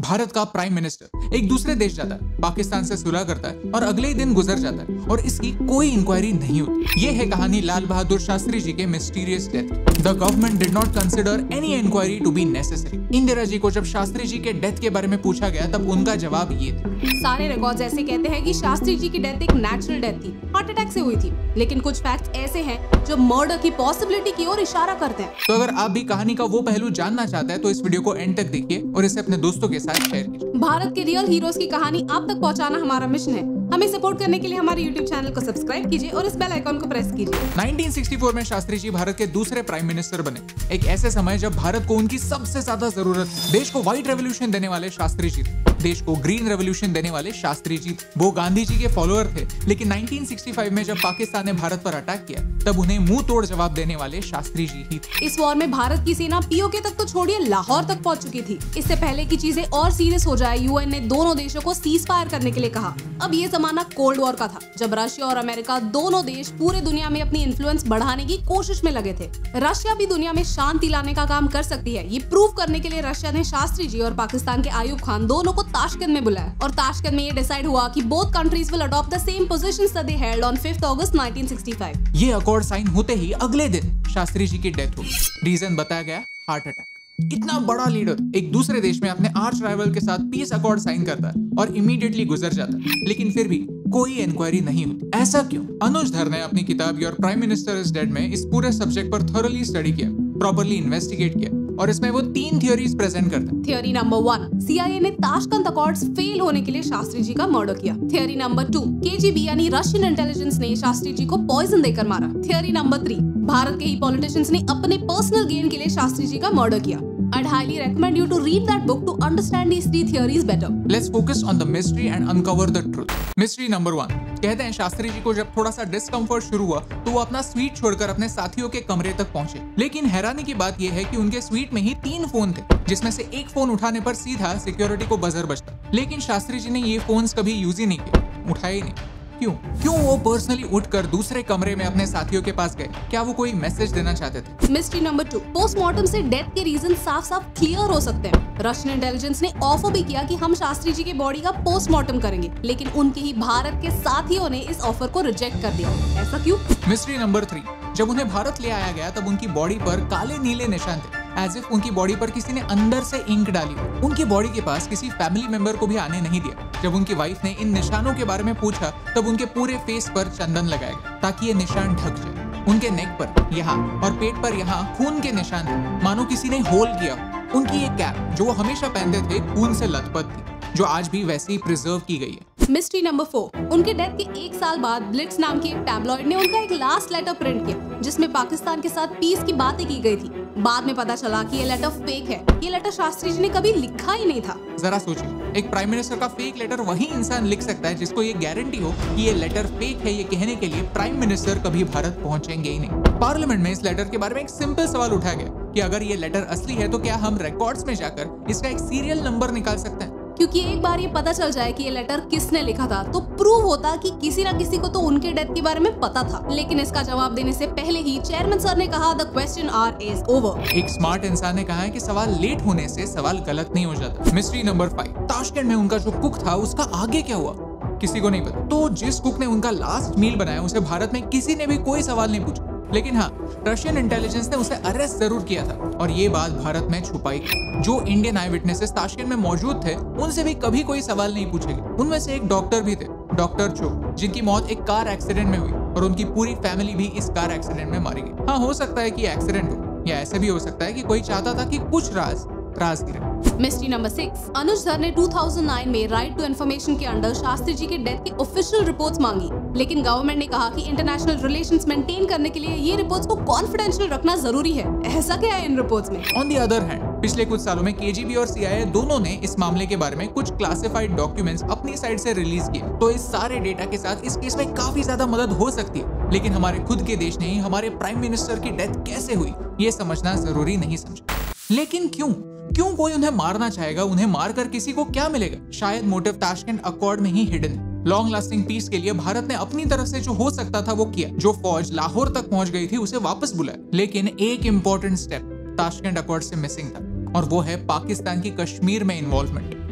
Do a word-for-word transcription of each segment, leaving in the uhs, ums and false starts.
भारत का prime minister एक दूसरे देश जाता है, पाकिस्तान से सुलह करता है और अगले ही दिन गुजर जाता है और इसकी कोई इंक्वायरी नहीं होती। ये है कहानी लाल बहादुर शास्त्री जी के mysterious death. The government did not consider any inquiry to be necessary. Indira ji को जब शास्त्री जी के डेथ के बारे में पूछा गया तब उनका जवाब ये था। सारे रिकॉर्ड्स ऐसे कहते हैं कि शास्त्री जी की डेथ एक नेचुरल डेथ थी, हार्ट अटैक से हुई थी, लेकिन कुछ फैक्ट्स ऐसे हैं जो मर्डर की पॉसिबिलिटी की ओर इशारा करते हैं। तो अगर आप भी कहानी का वो पहलू जानना चाहते हैं तो इस वीडियो को एंड तक देखिए और इसे अपने दोस्तों के साथ शेयर कीजिए। भारत के रियल हीरोज की कहानी आप तक पहुंचाना हमारा मिशन है। हमें सपोर्ट करने के लिए हमारे यूट्यूब चैनल को सब्सक्राइब कीजिए और इस बेल आइकॉन को प्रेस कीजिए। नाइनटीन सिक्सटी फोर में शास्त्री जी भारत के दूसरे प्राइम मिनिस्टर बने। एक ऐसे समय जब भारत को उनकी सबसे ज्यादा जरूरत थी। देश को व्हाइट रेवोल्यूशन देने वाले शास्त्री जी थे, देश को ग्रीन रेवोल्यूशन देने वाले शास्त्री जी थे। वो गांधी जी के फॉलोअर थे, लेकिन नाइनटीन सिक्सटी फाइव में जब पाकिस्तान ने भारत पर अटैक किया तब उन्हें मुंह तोड़ जवाब देने वाले शास्त्री जी ही थे। इस वॉर में भारत की सेना पीओके तक तो छोड़िए लाहौर तक पहुंच चुकी थी। इससे पहले की चीजें और सीरियस हो जाए, यूएन ने दोनों देशों को सीज फायर करने के लिए कहा। अब ये जमाना कोल्ड वॉर का था, जब रशिया और अमेरिका दोनों देश पूरे दुनिया में अपनी इन्फ्लुएंस बढ़ाने की कोशिश में लगे थे। रशिया भी दुनिया में शांति लाने का काम कर सकती है। ये प्रूव करने के लिए रशिया ने शास्त्री जी और पाकिस्तान के आयूब खान दोनों को ताशकंद में बुलाया और ताशकंद में ये डिसाइड हुआ कि both countries will adopt the same positions that they held on fifth August nineteen sixty five. ये अकॉर्ड साइन होते ही अगले दिन शास्त्री जी की डेथ हुई। रीजन बताया गया हार्ट अटैक। इतना बड़ा लीडर एक दूसरे देश में अपने आर्च राइवल के साथ पीस अकॉर्ड साइन करता है और इमीडिएटली गुजर जाता है, लेकिन फिर भी कोई इंक्वायरी नहीं होती। ऐसा क्यों? अनुज धर ने अपनी किताब your prime minister is dead में इस पूरे सब्जेक्ट पर थॉरली स्टडी किया, प्रॉपर्ली इन्वेस्टिगेट किया और इसमें वो तीन थियोरीज प्रेजेंट करते हैं। थियोरी नंबर वन, सीआईए ने ताशकंद अकॉर्ड्स फेल होने के लिए शास्त्री जी का मर्डर किया। थियोरी नंबर टू, केजीबी यानी रशियन इंटेलिजेंस ने शास्त्री जी को पॉइजन देकर मारा। थियोरी नंबर थ्री, भारत के ही पॉलिटिशियंस ने अपने पर्सनल गेन के लिए शास्त्री जी का मर्डर किया। I'd highly recommend you to read that book to understand these three theories better. Let's focus on the mystery and uncover the truth. Mystery number one. कहते हैं शास्त्री जी को जब थोड़ा सा डिस्कम्फर्ट शुरू हुआ तो वो अपना स्वीट छोड़कर अपने साथियों के कमरे तक पहुंचे। लेकिन हैरानी की बात यह है कि उनके स्वीट में ही तीन फोन थे, जिसमें से एक फोन उठाने पर सीधा सिक्योरिटी को बजर बजता। लेकिन शास्त्री जी ने ये फोन्स कभी यूज ही नहीं किए, उठाए ही नहीं। क्यों? क्यों वो पर्सनली उठकर दूसरे कमरे में अपने साथियों के पास गए? क्या वो कोई मैसेज देना चाहते थे? मिस्ट्री नंबर टू, पोस्टमार्टम से डेथ के रीजन साफ साफ क्लियर हो सकते हैं। रशियन इंटेलिजेंस ने ऑफर भी किया कि हम शास्त्री जी के बॉडी का पोस्टमार्टम करेंगे, लेकिन उनके ही भारत के साथियों ने इस ऑफर को रिजेक्ट कर दिया। ऐसा क्यों? मिस्ट्री नंबर थ्री, जब उन्हें भारत ले आया गया तब उनकी बॉडी पर काले नीले निशान थे, एज इफ उनकी बॉडी पर किसी ने अंदर से इंक डाली हो। उनकी बॉडी के पास किसी फैमिली मेंबर को भी आने नहीं दिया। जब उनकी वाइफ ने इन निशानों के बारे में पूछा तब उनके पूरे फेस पर चंदन लगाया गया ताकि ये निशान ढक जाए। उनके नेक पर यहाँ और पेट पर यहाँ खून के निशान थे, मानो किसी ने होल किया। उनकी ये कैप जो वो हमेशा पहनते थे खून से लथपथ थी, जो आज भी वैसे ही प्रिजर्व की गई है। मिस्ट्री नंबर फोर, उनके डेथ के एक साल बाद ब्लिट्स नाम के एक टैबलॉइड ने उनका एक लास्ट लेटर प्रिंट किया जिसमें पाकिस्तान के साथ पीस की बातें की गई थी। बाद में पता चला कि ये लेटर फेक है। ये लेटर शास्त्री जी ने कभी लिखा ही नहीं था। जरा सोचिए, एक प्राइम मिनिस्टर का फेक लेटर वही इंसान लिख सकता है जिसको ये गारंटी हो कि ये लेटर फेक है। ये कहने के लिए प्राइम मिनिस्टर कभी भारत पहुंचेंगे ही नहीं। पार्लियामेंट में इस लेटर के बारे में एक सिंपल सवाल उठाया गया कि अगर ये लेटर असली है तो क्या हम रिकॉर्ड्स में जाकर इसका एक सीरियल नंबर निकाल सकते हैं? क्योंकि एक बार ये पता चल जाए कि ये लेटर किसने लिखा था तो प्रूव होता कि किसी ना किसी को तो उनके डेथ के बारे में पता था। लेकिन इसका जवाब देने से पहले ही चेयरमैन सर ने कहा the question hour is over. एक स्मार्ट इंसान ने कहा है कि सवाल लेट होने से सवाल गलत नहीं हो जाता। मिस्ट्री नंबर फाइव, ताशकंद में उनका जो कुक था उसका आगे क्या हुआ किसी को नहीं पता। तो जिस कुक ने उनका लास्ट मील बनाया उसे भारत में किसी ने भी कोई सवाल नहीं पूछा। लेकिन हाँ, रशियन इंटेलिजेंस ने उसे अरेस्ट जरूर किया था और ये बात भारत में छुपाई गई। जो इंडियन आई विटनेसेस ताशकंद में मौजूद थे उनसे भी कभी कोई सवाल नहीं पूछे गए। उनमें से एक डॉक्टर भी थे, डॉक्टर चो, जिनकी मौत एक कार एक्सीडेंट में हुई और उनकी पूरी फैमिली भी इस कार एक्सीडेंट में मारी गई। हाँ, हो सकता है कि एक्सीडेंट हो या ऐसे भी हो सकता है कि कोई चाहता था कि कुछ राज राज गिरे। मिस्ट्री नंबर सिक्स, अनुज धर ने दो हज़ार नौ में राइट टू इन्फॉर्मेशन के अंडर शास्त्री जी के डेथ की ऑफिशियल रिपोर्ट्स मांगी, लेकिन गवर्नमेंट ने कहा कि इंटरनेशनल रिलेशंस मेंटेन करने के लिए ये रिपोर्ट्स को कॉन्फिडेंशियल रखना जरूरी है। ऐसा क्या है इन रिपोर्ट्स में? ऑन द अदर हैंड, पिछले कुछ सालों में केजीबी और सीआईए दोनों ने इस मामले के बारे में कुछ क्लासिफाइड डॉक्यूमेंट्स अपनी साइड से रिलीज किए। तो इस सारे डेटा के साथ इस केस में काफी ज्यादा मदद हो सकती है, लेकिन हमारे खुद के देश ने ही हमारे प्राइम मिनिस्टर की डेथ कैसे हुई ये समझना जरूरी नहीं समझा। लेकिन क्यों क्यों कोई उन्हें मारना चाहेगा? उन्हें मारकर किसी को क्या मिलेगा? शायद मोटिव ताशकंद अकॉर्ड में ही हिडन है। लॉन्ग लास्टिंग पीस के लिए भारत ने अपनी तरफ से जो हो सकता था वो किया। जो फौज लाहौर तक पहुंच गई थी उसे वापस बुलाया, लेकिन एक इंपॉर्टेंट स्टेप ताशकंद अकॉर्ड से मिसिंग था और वो है पाकिस्तान की कश्मीर में इन्वॉल्वमेंट।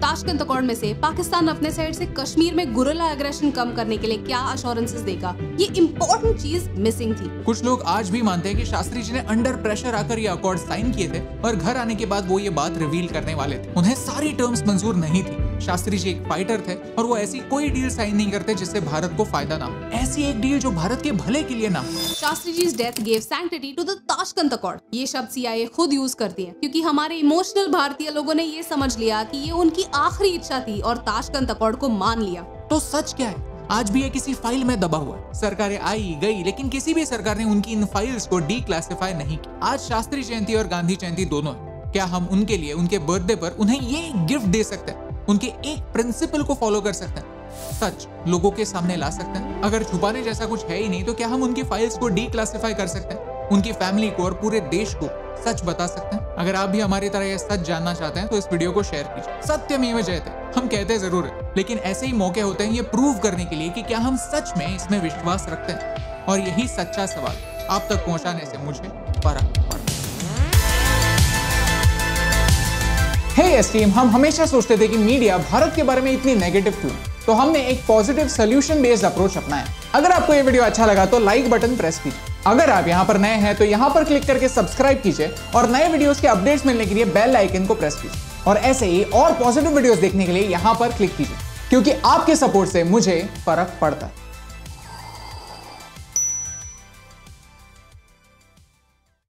ताशकंद अकॉर्ड में से पाकिस्तान अपने साइड से कश्मीर में गुरिल्ला एग्रेशन कम करने के लिए क्या अश्योरेंसेस देगा, ये इम्पोर्टेंट चीज मिसिंग थी। कुछ लोग आज भी मानते हैं कि शास्त्री जी ने अंडर प्रेशर आकर ये अकॉर्ड साइन किए थे और घर आने के बाद वो ये बात रिवील करने वाले थे। उन्हें सारी टर्म्स मंजूर नहीं थी। शास्त्री जी एक फाइटर थे और वो ऐसी कोई डील साइन नहीं करते जिससे भारत को फायदा ना हो, ऐसी एक डील जो भारत के भले के लिए ना हो। Shastri ji death gave sanctity to the Tashkent accord. ये शब्द सीआईए खुद यूज करती है क्योंकि हमारे इमोशनल भारतीय लोगों ने ये समझ लिया कि ये उनकी आखिरी इच्छा थी और ताशकंद अकॉर्ड को मान लिया। तो सच क्या है? आज भी ये किसी फाइल में दबा हुआ है। सरकारें आई गई लेकिन किसी भी सरकार ने उनकी इन फाइल्स को डीक्लासिफाई नहीं किया। आज शास्त्री जयंती और गांधी जयंती दोनों है। क्या हम उनके लिए उनके बर्थडे पर उन्हें ये गिफ्ट दे सकते हैं, उनके एक प्रिंसिपल को फॉलो कर सकते हैं, सच लोगों के सामने ला सकते हैं? अगर छुपाने जैसा कुछ है ही नहीं तो क्या हम उनकी फाइल्स को डीक्लासिफाई कर सकते हैं, उनकी फैमिली को और पूरे देश को सच बता सकते हैं? अगर आप भी हमारी तरह यह सच जानना चाहते हैं तो इस वीडियो को शेयर कीजिए। सत्यमेव जयते हम कहते जरूर है, लेकिन ऐसे ही मौके होते हैं ये प्रूव करने के लिए कि क्या हम सच में इसमें विश्वास रखते हैं। और यही सच्चा सवाल आप तक पहुंचाने से मुझे फर्क पड़ता है। हे एस्टीम, हम हमेशा सोचते थे कि मीडिया भारत के बारे में इतनी नेगेटिव क्यों, तो हमने एक पॉजिटिव सोल्यूशन बेस्ड अप्रोच अपनाया। अगर आपको ये वीडियो अच्छा लगा तो लाइक बटन प्रेस कीजिए। अगर आप यहाँ पर नए हैं तो यहाँ पर क्लिक करके सब्सक्राइब कीजिए और नए वीडियोस के अपडेट्स मिलने के लिए बेल आइकन को प्रेस कीजिए। और ऐसे ही और पॉजिटिव वीडियोस देखने के लिए यहाँ पर क्लिक कीजिए, क्योंकि आपके सपोर्ट से मुझे फर्क पड़ता है।